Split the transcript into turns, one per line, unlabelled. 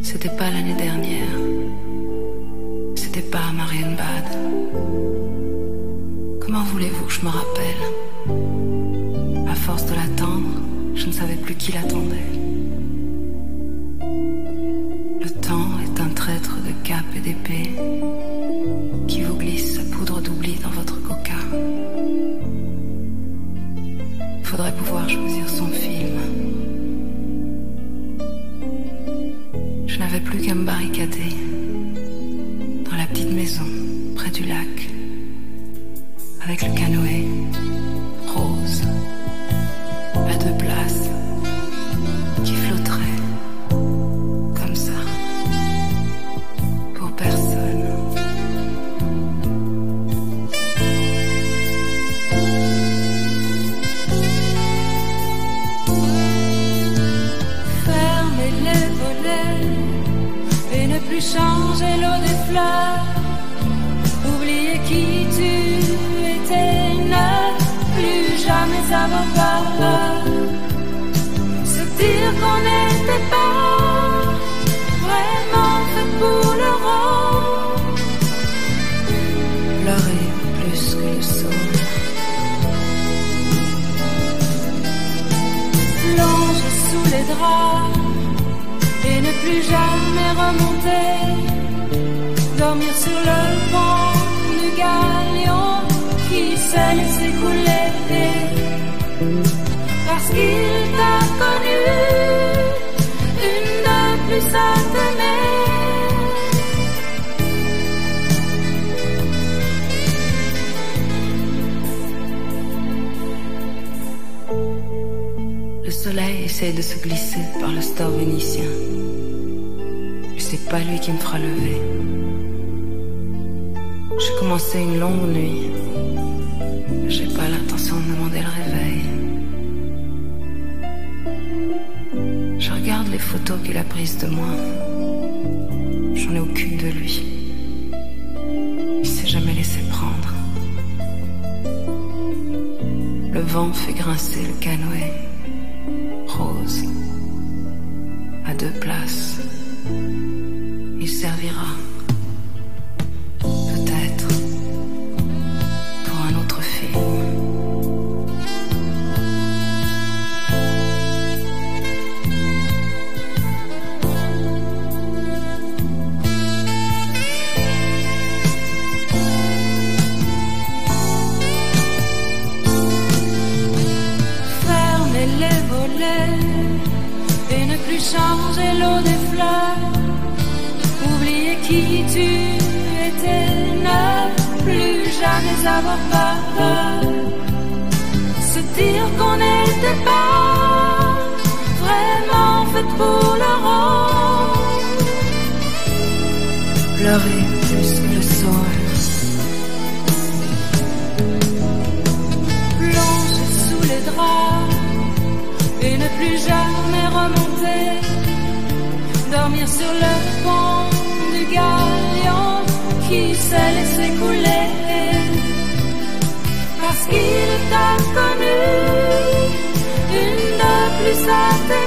C'était pas l'année dernière. C'était pas à Marienbad. Comment voulez-vous que je me rappelle? À force de l'attendre, je ne savais plus qui l'attendait. Le temps est un traître de cap et d'épée qui vous glisse sa poudre d'oubli dans votre coca. Faudrait pouvoir choisir son film. Je n'avais plus qu'à me barricader dans la petite maison près du lac avec le canoë rose à 2 places qui flotterait comme ça pour personne.
Fermez les volets et ne plus changer l'eau des fleurs. Oubliez qui tu étais, ne plus jamais avoir peur. Se dire qu'on n'était pas vraiment fait pour le rôle.
Pleurer plus que le saule.
Plonger sous les draps et ne plus jamais remonter. Dormir sur le pont du galion qui s'est laissé couler. Parce qu'il t'a connu, une de plus à t'aimer.
Le soleil essaye de se glisser par le store vénitien. Et c'est pas lui qui me fera lever. J'ai commencé une longue nuit. J'ai pas l'intention de demander le réveil. Je regarde les photos qu'il a prises de moi. J'en ai aucune de lui. Il s'est jamais laissé prendre. Le vent fait grincer le canoë rose à 2 places. Il servira peut-être pour un autre film.
Fermez les volets et ne plus changer l'eau des fleurs. Oubliez qui tu étais, ne plus jamais avoir peur. Se dire qu'on n'était pas vraiment fait pour le rôle.
Pleurer plus que le saule.
Plonger sous les draps et ne plus jamais remonter. Dormir sur le pont du galion qui s'est laissé couler. Parce qu'il t'a connu, une de plus à t'aimer.